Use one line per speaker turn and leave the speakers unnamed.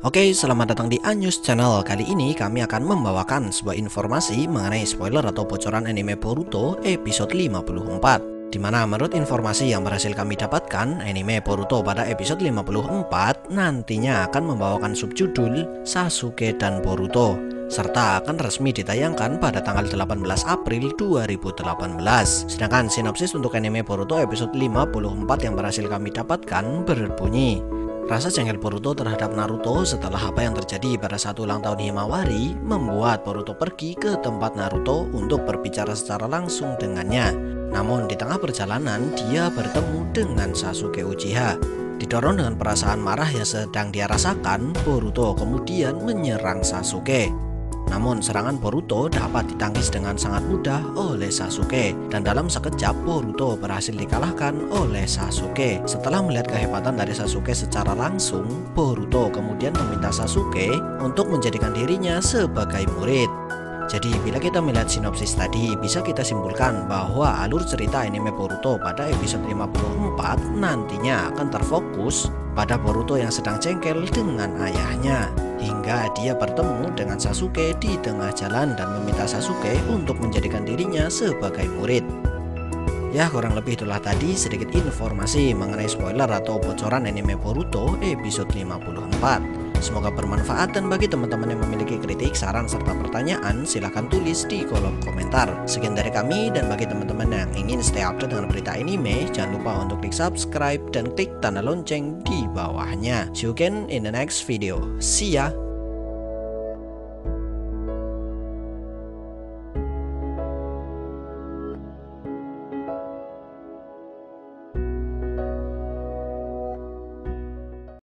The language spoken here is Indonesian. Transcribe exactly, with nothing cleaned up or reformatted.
Oke, selamat datang di Anyus Channel. Kali ini kami akan membawakan sebuah informasi mengenai spoiler atau bocoran anime Boruto episode lima puluh empat. Dimana menurut informasi yang berhasil kami dapatkan, anime Boruto pada episode lima puluh empat nantinya akan membawakan subjudul Sasuke dan Boruto, serta akan resmi ditayangkan pada tanggal delapan belas April dua ribu delapan belas. Sedangkan sinopsis untuk anime Boruto episode lima puluh empat yang berhasil kami dapatkan berbunyi: rasa jengkel Boruto terhadap Naruto setelah apa yang terjadi pada saat ulang tahun Himawari membuat Boruto pergi ke tempat Naruto untuk berbicara secara langsung dengannya. Namun di tengah perjalanan dia bertemu dengan Sasuke Uchiha. Didorong dengan perasaan marah yang sedang dia rasakan, Boruto kemudian menyerang Sasuke. Namun serangan Boruto dapat ditangkis dengan sangat mudah oleh Sasuke, dan dalam sekejap Boruto berhasil dikalahkan oleh Sasuke. Setelah melihat kehebatan dari Sasuke secara langsung, Boruto kemudian meminta Sasuke untuk menjadikan dirinya sebagai murid. Jadi bila kita melihat sinopsis tadi, bisa kita simpulkan bahwa alur cerita anime Boruto pada episode lima puluh empat nantinya akan terfokus pada Boruto yang sedang jengkel dengan ayahnya, hingga dia bertemu dengan Sasuke di tengah jalan dan meminta Sasuke untuk menjadikan dirinya sebagai murid. Ya, kurang lebih itulah tadi sedikit informasi mengenai spoiler atau bocoran anime Boruto episode lima puluh empat. Semoga bermanfaat, dan bagi teman-teman yang memiliki kritik, saran, serta pertanyaan silahkan tulis di kolom komentar. Sekian dari kami, dan bagi teman-teman yang ingin stay update dengan berita anime, jangan lupa untuk klik subscribe dan klik tanda lonceng di bawahnya. See you again in the next video. See ya!